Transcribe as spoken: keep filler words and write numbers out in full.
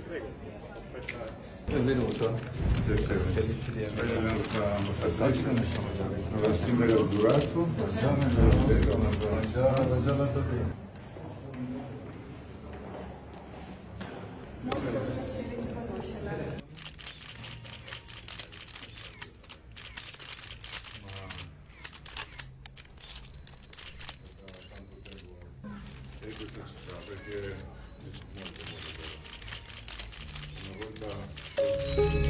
Benvenuto. Piacere. Felice di avere La nostra ambasciatrice, la la sindaca Durato. Buongiorno, buongiorno a tutti. Molto piacere di conoscerla. E questa città perché è molto molto bella. Una volta